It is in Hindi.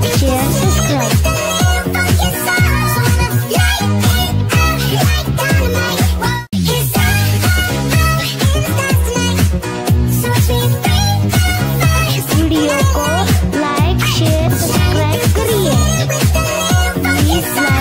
Share subscribe. वीडियो को लाइक शेयर सब्सक्राइब करिए प्लीज।